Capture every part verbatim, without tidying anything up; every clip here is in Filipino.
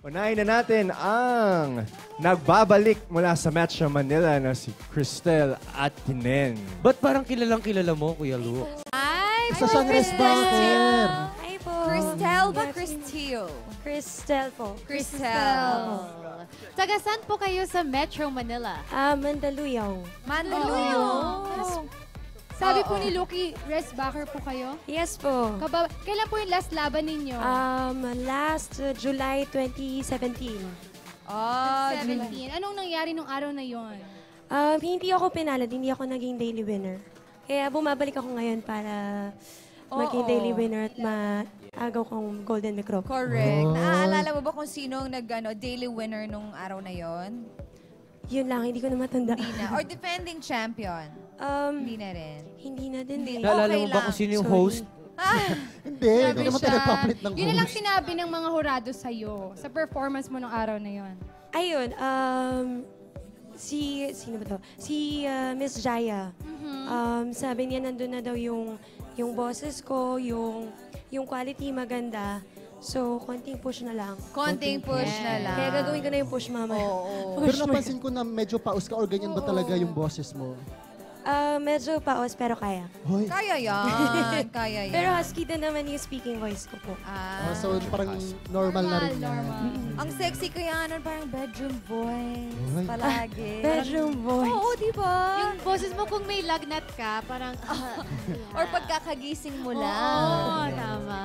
Unahin na natin ang nagbabalik mula sa Metro Manila na si Cristel Atinen. Ba't parang kilalang kilala mo, Kuya Lu? Ay, Isa siyang resbacker. Ay po. Cristel ba Cristil? Cristel po. Cristel. Taga saan po kayo sa Metro Manila? Ah, Mandaluyong. Mandaluyong. Sabi Oo. po ni Lucky, resbacker po kayo? Yes po. Kaba Kailan po yung last laban ninyo? Um, last uh, July twenty seventeen. Oh, seventeen. Anong nangyari nung araw na yon? Um, hindi ako pinalad, hindi ako naging daily winner. Kaya bumabalik ako ngayon para maging Oo. daily winner at maagaw kong Golden Microphone. correct. Naaalala mo ba kung sino ang nag, ano, daily winner nung araw na yon? Yun lang, hindi ko na matanda. Hindi na. Or defending champion? Um, Hindi na rin. hindi na din Hindi. eh. Naalala Okay mo ba lang. kung sino yung Sorry. host? Hindi, hindi naman tayo nagpapalit ng Yun na lang host. sinabi ng mga hurado sa'yo sa performance mo nung araw na yon. Ayun, um, si, sino ba to? Si uh, Miss Jaya. Um, sabi niya nandun na daw yung, yung boses ko, yung, yung quality maganda. So, konting push na lang. Konting push na lang. Kaya gagawin ko na yung push mamaya. Oo. Pero napansin ko na medyo paus ka or ganyan ba talaga yung boses mo? Ah, medyo paos pero kaya. Hoy. Kaya yan. Kaya yan. Pero husky din naman yung speaking voice ko po. Ah, Ah, so parang normal na rin yan. Normal. ang sexy kaya nun, parang bedroom voice. Ay. Palagi. Bedroom voice. Oo, di ba? Yung boses mo kung may lagnat ka, parang... Or pagkakagising mo Oo, lang. tama.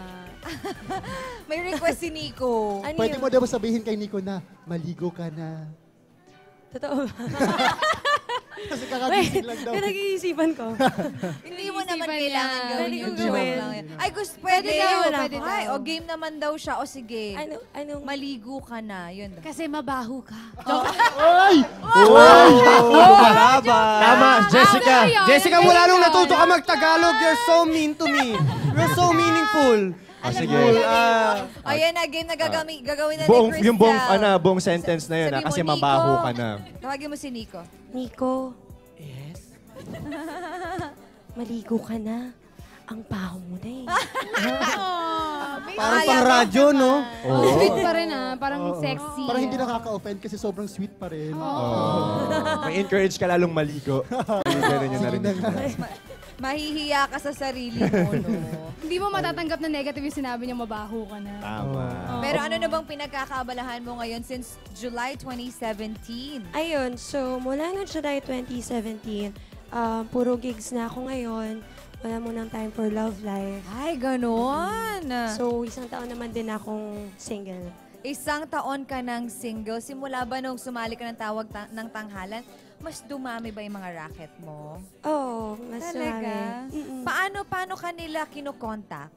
May request si Nico. Ano Pwede yun? mo daw sabihin kay Nico na, maligo ka na. Totoo ba? Kasi Wait, kakagising lang daw. pinag-iisipan ko. Hindi mo naman Isipan kailangan niya. gawin Pwede yung kong joke gawin. lang. yan. Ay, gusto, pwede. daw, Wala pwede ko. daw. Ay, o game naman daw siya. O sige. Ano, anong... Maligo ka na. Yun. Kasi mabaho ka. Ay! Tama, Jessica. Ano yun? Jessica, Ano mula yun? nung natuto ka mag-Tagalog, you're so mean to me. You're so meaningful. Ah, sige. Ah, Ayan na, game na gagawin, gagawin na buong, ni Cristel. yung buong, ano, buong sentence na yun, Sabi ah, mo, kasi Nico. mabaho ka na. Tawagin mo si Nico. Nico. Yes? Maligo ka na. Ang baho mo na eh. Parang pang radyo, no? Sweet pa rin ah, parang sexy. Parang hindi nakaka-offend kasi sobrang sweet pa rin. Oh. May encourage ka lalong maligo. Ganun yun na rin. Mahihiya ka sa sarili mo, no? Hindi mo matatanggap na negative yung sinabi niya mabaho ka na. Tama. Pero ano na bang pinagkakaabalahan mo ngayon since July twenty seventeen? Ayun, so mula noong July twenty seventeen, um, puro gigs na ako ngayon. Wala mo ng time for love life. Ay, ganon. So, isang taon naman din akong single. Isang taon ka ng single. Simula ba nung sumali ka ng tawag ta- ng tanghalan, mas dumami ba yung mga racket mo? Oo, oh, mas Talaga? marami. Mm-mm. Paano, paano kanila kinokontak?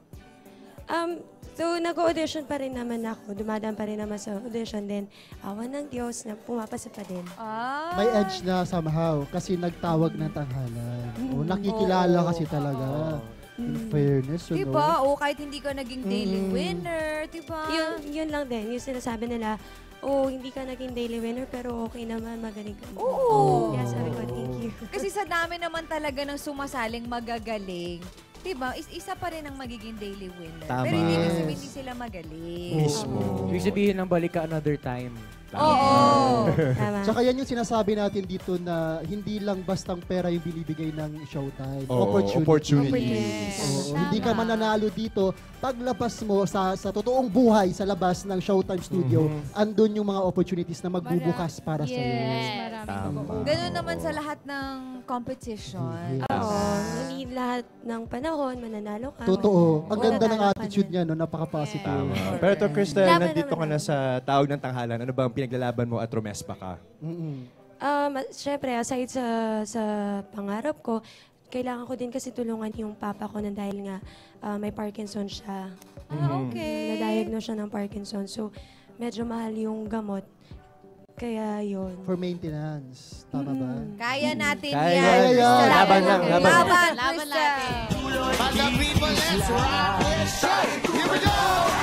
Um, so, nag-audition pa rin naman ako. Dumadaan pa rin naman sa audition. Then, awan ng Diyos na pumapasa pa din. Ah, May edge na somehow kasi nagtawag ng tanghalan. O, nakikilala Oo. kasi talaga. In fairness, you know. Diba? O kahit hindi ka naging daily Mm. winner, diba? Yun, yun lang din. Yung sinasabi nila, oh, hindi ka naging daily winner, pero okay naman, magaling ka. Oo. Kaya sabi ko, thank you. Kasi sa dami naman talaga ng sumasaling magagaling, diba? Is isa pa rin ang magiging daily winner. Tama. Pero hindi kasi Yes. hindi sila magaling. Mismo. Ibig sabihin ng balik ka another time. Oo. Tama. Tsaka yan yung sinasabi natin dito na hindi lang bastang pera yung binibigay ng Showtime. Oo, opportunity. opportunities. Oo, hindi ka mananalo dito. Paglabas mo sa sa totoong buhay sa labas ng Showtime Studio, andun yung mga opportunities na magbubukas para sa iyo. Yes, marami. Tama. Ganun naman sa lahat ng competition. Yes. Oo, hindi lahat ng panahon mananalo ka. Totoo. Ang ganda ng Matatalo ka attitude din. niya, no? Napaka-positive. Tama. Pero to, Cristel, Laban nandito ka naman na sa tawag ng tanghalan. Ano ba ang pinaglalaban mo at rumespa ka? Mm-mm. Um, Siyempre, aside sa, sa pangarap ko, kailangan ko din kasi tulungan yung papa ko na dahil nga ah, may Parkinson siya. Ah, okay. Na-diagnose siya ng Parkinson. So, medyo mahal yung gamot. Kaya yun. For maintenance. Tama ba? Kaya natin Kaya yan. yan. Crystal. Laban lang, laban. Laban, Laban Crystal. natin. Here we go!